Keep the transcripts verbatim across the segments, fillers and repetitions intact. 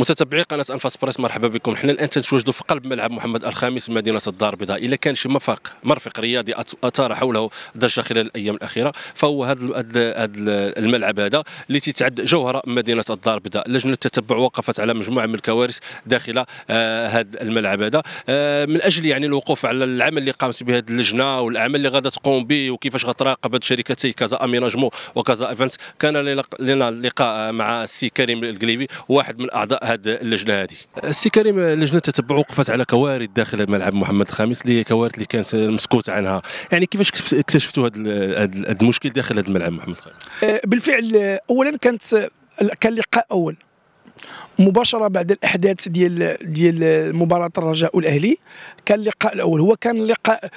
متتبعي قناه انفاس بريس، مرحبا بكم. حنا الان تنتواجدوا في قلب ملعب محمد الخامس مدينه الدار البيضاء. الا كان شي مرفق مرفق رياضي اثار حوله ضجه خلال الايام الاخيره فهو هذا الملعب هذا اللي تتعد جوهره مدينه الدار البيضاء. لجنه التتبع وقفت على مجموعه من الكوارث داخل آه هذا الملعب هذا آه من اجل يعني الوقوف على العمل اللي قامت به هذه اللجنه والعمل اللي غادا تقوم به وكيفاش غتراقب هذه شركتي كازا اميناجمون وكازا ايفنت. كان لنا لقاء مع السي كريم القليبي واحد من اعضاء هذه اللجنه هذه. السي كريم، لجنه التتبع وقفت على كوارث داخل ملعب محمد الخامس اللي هي كوارث اللي كانت مسكوت عنها، يعني كيفاش اكتشفتوا هذا هذا المشكل داخل هذا الملعب محمد الخامس؟ بالفعل اولا كانت كان لقاء اول مباشره بعد الاحداث ديال ديال مباراه الرجاء والاهلي. كان اللقاء الاول هو كان لقاء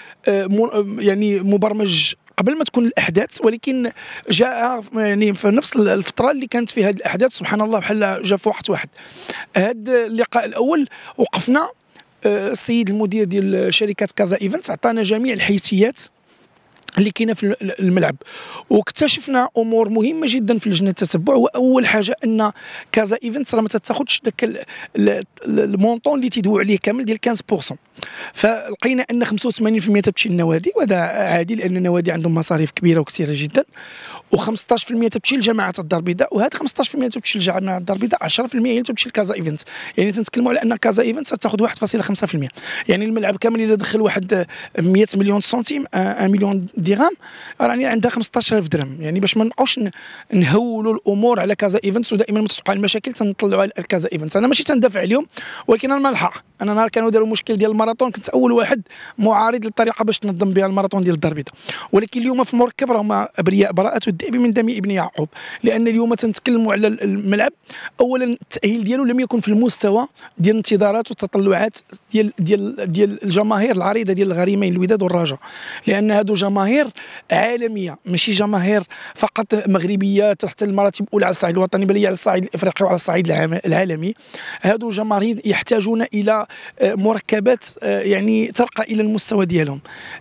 يعني مبرمج قبل ما تكون الاحداث، ولكن جاء يعني في نفس الفتره اللي كانت فيها هذه الاحداث سبحان الله بحال جا في وقت واحد. هذا اللقاء الاول وقفنا، السيد المدير ديال شركه كازا ايفنت عطانا جميع الحيثيات اللي كاينه في الملعب، واكتشفنا امور مهمه جدا في لجنه التتبع. واول حاجه ان كازا ايفنت راه ما تاخذش داك المونطون اللي تيدويو عليه كامل ديال خمسة بالمئة، فلقينا ان خمسة وثمانين بالمئة تمشي للنوادي، وهذا عادي لان النوادي عندهم مصاريف كبيره وكثيره جدا، و15% تمشي لجماعه الدار البيضاء، وهذا خمسطاش بالمئة تمشي لجماعه الدار البيضاء، عشرة بالمئة هي تمشي لكازا ايفنت. يعني تنتكلموا على ان كازا ايفنت تاخذ واحد فاصلة خمسة بالمئة. يعني الملعب كامل الا دخل واحد مئة مليون سنتيم واحد مليون درهم راني عندها خمسطاش ألف درهم. يعني باش ما نبقاوش نهولوا الامور على كازا ايفنتس ودائما ما توقع المشاكل تنطلعوا على كازا ايفنتس. انا ماشي تندافع عليهم، ولكن انا ما الحق. انا نهار كانوا داروا المشكل ديال الماراثون كنت اول واحد معارض للطريقه باش تنظم بها الماراثون ديال الدار البيضاء، ولكن اليوم في المركب راهم ابرياء براءه الذئب من دم ابن يعقوب. لان اليوم تنتكلموا على الملعب، اولا التاهيل ديالو لم يكن في المستوى ديال الانتظارات والتطلعات ديال ديال ديال الجماهير العريضه ديال الغريمين الوداد والرجاء، لان هادو جماهير عالميه ماشي جماهير فقط مغربيه تحت المراتب الاولى على الصعيد الوطني، بل هي على الصعيد الافريقي وعلى الصعيد العالمي. هادو جماهير يحتاجون الى مركبات يعني ترقى الى المستوى ديالهم.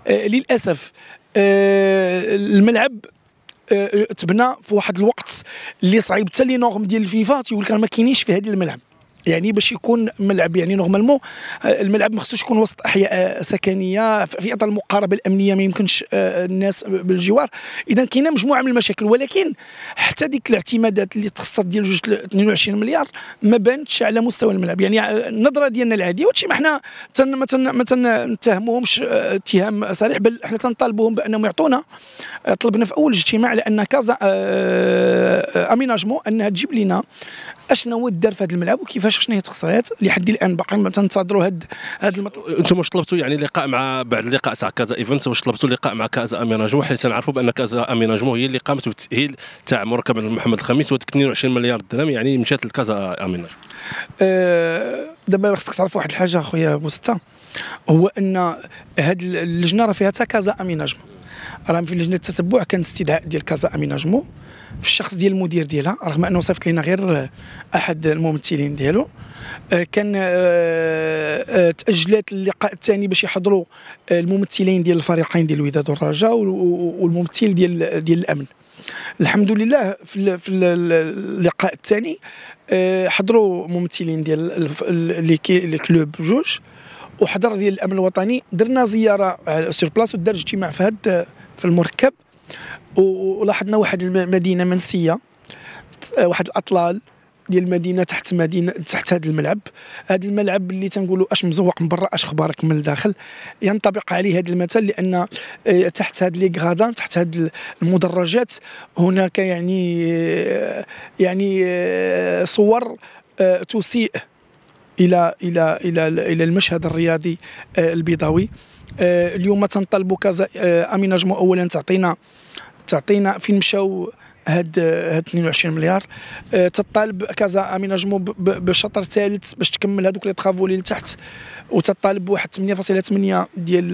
للاسف الملعب تبنى في واحد الوقت اللي صعيب حتى لي نورم ديال الفيفا تيقول لك ما كاينينش في هذا الملعب. يعني باش يكون ملعب يعني نورمالمون الملعب ما خصوش يكون وسط احياء سكنيه في اطار المقاربه الامنيه، ما يمكنش الناس بالجوار. اذا كاينه مجموعه من المشاكل، ولكن حتى ديك الاعتمادات اللي تخصصت ديال جوج اثنين وعشرين مليار ما بانتش على مستوى الملعب. يعني النظره ديالنا العاديه وهادشي ما حنا ما ما تنتهموهمش اتهام صريح، بل حنا تنطالبوهم بانهم يعطونا. طلبنا في اول اجتماع لان كازا اميناجمون انها تجيب لنا اشنو هو الدار في هذا الملعب وكيفاش شنو هي التخسيرات. لحد الان باقي ما تنتظروا هذا هذا المطلب. انتم واش طلبتوا يعني لقاء مع بعد اللقاء تاع كازا ايفنتس، واش طلبتوا لقاء مع كازا اميناجمون؟ حيت تنعرفوا بان كازا اميناجمون هي اللي قامت بالتاهيل تاع مركب محمد الخامس، وديك اثنين وعشرين مليار درهم يعني مشات لكازا اميناجمون. أه دابا خصك تعرف واحد الحاجه اخويا بوستا، هو ان هذه اللجنه راه فيها حتى كازا اميناجمون. راه في لجنه التتبع كان استدعاء ديال كازا اميناجمون في الشخص ديال المدير ديالها، رغم انه صيفط لنا غير احد الممثلين ديالو. كان تاجلات اللقاء الثاني باش يحضروا الممثلين ديال الفريقين ديال الوداد والرجاء والممثل ديال ديال الامن. الحمد لله في في اللقاء الثاني حضروا ممثلين ديال لي كلوب جوج وحضر ديال الامن الوطني. درنا زياره سور بلاص ودار اجتماع في هذا في المركب، ولاحظنا واحد المدينه منسيه، واحد الاطلال ديال المدينه تحت مدينه تحت هذا الملعب. هذا الملعب اللي تنقولوا اش مزوق من برا اش خبارك من الداخل، ينطبق عليه هذا المثل، لان تحت هذه لي غادان تحت هذه المدرجات هناك يعني يعني صور تسيء الى الى الى الى المشهد الرياضي البيضاوي. اليوم تنطلبوا كازا اميناجمون اولا تعطينا تعطينا فين مشاو هاد هاد اثنين وعشرين مليار. أه تطالب كازا اميناجمون بشطر ثالث باش تكمل هذوك لي طرافو اللي لتحت، وتطالب بواحد ثمانية فاصلة ثمانية ديال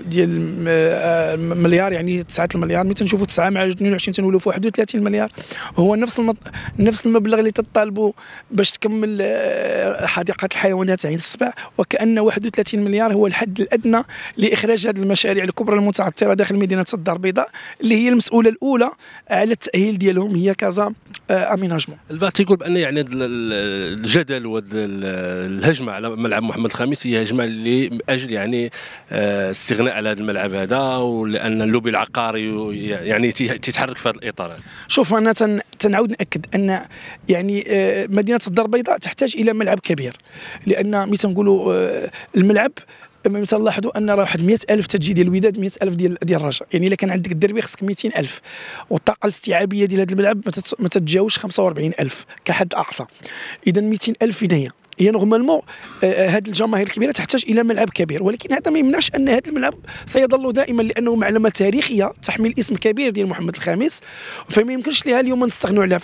ديال مليار، يعني تسعة المليار. ملي تنشوفوا تسعة مع اثنين وعشرين تنولوا في واحد وثلاثين مليار، هو نفس المط... نفس المبلغ اللي تطالبوا باش تكمل حديقه الحيوانات عين السبع، وكأن واحد وثلاثين مليار هو الحد الادنى لاخراج هذه المشاريع الكبرى المتعثره داخل مدينه الدار البيضاء، اللي هي المسؤوله الاولى على التاهيل التاهيل ديالهم هي كازا اميناجمون. البعض تيقول بان يعني الجدل والهجمه على ملعب محمد الخامس هي هجمه اللي من اجل يعني الاستغناء على هذا الملعب هذا، ولان اللوبي العقاري يعني تيتحرك في هذا الاطار. شوف انا تنعاود ناكد ان يعني مدينه الدار البيضاء تحتاج الى ملعب كبير، لان ملي تنقولوا الملعب ملي تنلاحظوا ان راه واحد مئة ألف تجي ديال الوداد، مئة ألف ديال ديال الرجاء، يعني الا كان عندك الدربي خصك مئتين ألف، والطاقه الاستيعابيه ديال هذا الملعب ما تتجاوزش خمسة وأربعين ألف كحد اقصى. اذا مئتين ألف فين هي؟ هي نورمالمون هذه الجماهير الكبيره تحتاج الى ملعب كبير، ولكن هذا ما يمنعش ان هذا الملعب سيظل دائما، لانه معلومه تاريخيه تحمل اسم كبير ديال محمد الخامس، فما يمكنش لها اليوم نستغنوا عليها.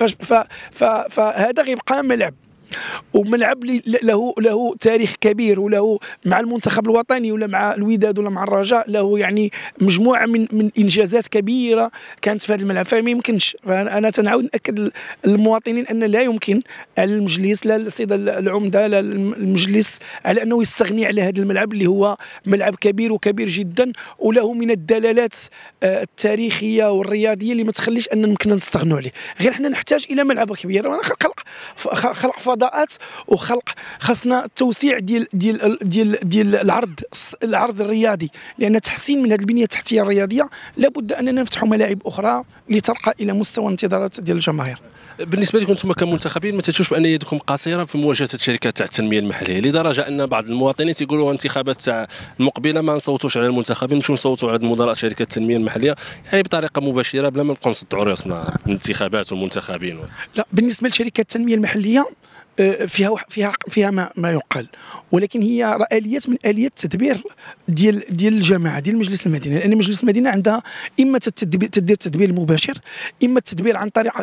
فهذا غيبقى ملعب، وملعب له له تاريخ كبير، وله مع المنتخب الوطني ولا مع الوداد ولا مع الرجاء له يعني مجموعه من من انجازات كبيره كانت في هذا الملعب. فما يمكنش، فانا تنعاود ناكد للمواطنين ان لا يمكن على المجلس، لا السيد العمده، لا المجلس، على انه يستغني على هذا الملعب اللي هو ملعب كبير وكبير جدا، وله من الدلالات التاريخيه والرياضيه اللي ما تخليش ان يمكننا نستغنوا عليه. غير حنا نحتاج الى ملعب كبير، وانا خلق خلق فضاءات وخلق، خاصنا التوسيع ديال ديال ديال ديال العرض العرض الرياضي، لان تحسين من هذه البنيه التحتيه الرياضيه لابد اننا نفتحوا ملاعب اخرى لترقى الى مستوى انتظارات ديال الجماهير. بالنسبه لكم انتم كمنتخبين، ما تشوفوش بان يدكم قصيره في مواجهه الشركات تاع التنميه المحليه، لدرجه ان بعض المواطنين تيقولوا الانتخابات تاع المقبله ما نصوتوش على المنتخبين، نمشيو نصوتوا على مدراء شركات التنميه المحليه، يعني بطريقه مباشره بلا ما نبقاو نصدعوا راسنا الانتخابات والمنتخبين. لا، بالنسبه لشركات التنميه المحليه فيها فيها فيها ما, ما يقال، ولكن هي اليات من اليات التدبير ديال ديال الجماعه ديال مجلس المدينه، لان مجلس المدينه عندها اما تدير التدبير المباشر، اما التدبير عن طريق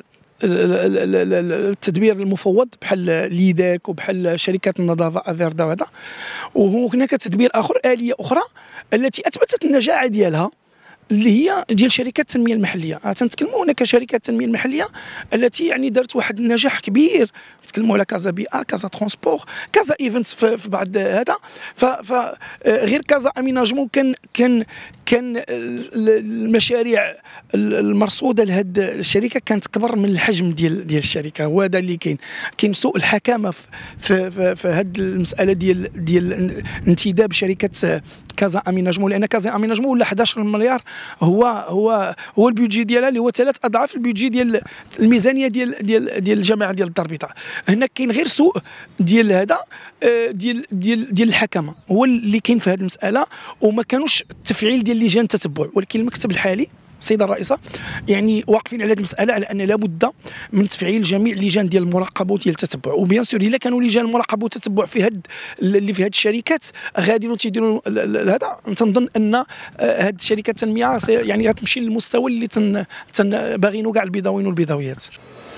التدبير المفوض بحال ليداك وبحال شركات النظافه افيردا وهذا. وهناك تدبير اخر، اليه اخرى التي اثبتت النجاعه ديالها اللي هي ديال شركات التنميه المحليه. تنتكلموا هناك شركات التنميه المحليه التي يعني دارت واحد النجاح كبير، نتكلموا على كازا بي ا، كازا ترونسبور، كازا ايفنتس في بعض هذا. ف غير كازا اميناجمون كان كان كان المشاريع المرصوده لهذه الشركه كانت كبر من الحجم ديال ديال الشركه. هو هذا اللي كاين كاين سوء الحكامه في في, في هذه المساله ديال ديال انتداب شركه كازا اميناجمون، لان كازا اميناجمون ولا أحد عشر مليار هو هو هو البيدجي ديالها، اللي هو ثلاث اضعاف البيدجي ديال الميزانيه ديال ديال ديال الجامعه ديال الدار البيضاء. هنا كاين غير سوء ديال هذا ديال ديال ديال الحكمه هو اللي كاين في هذه المساله، وما كانوش التفعيل ديال لجان التتبع. ولكن المكتب الحالي السيده الرئيسه يعني واقفين على هذه المساله، على ان لابد من تفعيل جميع اللجان ديال المراقبه وديال التتبع. وبيان سور الا كانوا لجان المراقبه والتتبع في هاد اللي في هاد الشركات غاديين تيديروا هذا، تنظن ان هاد الشركات التنميه يعني غتمشي للمستوى اللي تن, تن باغينو كاع البيضاويين والبيضاويات.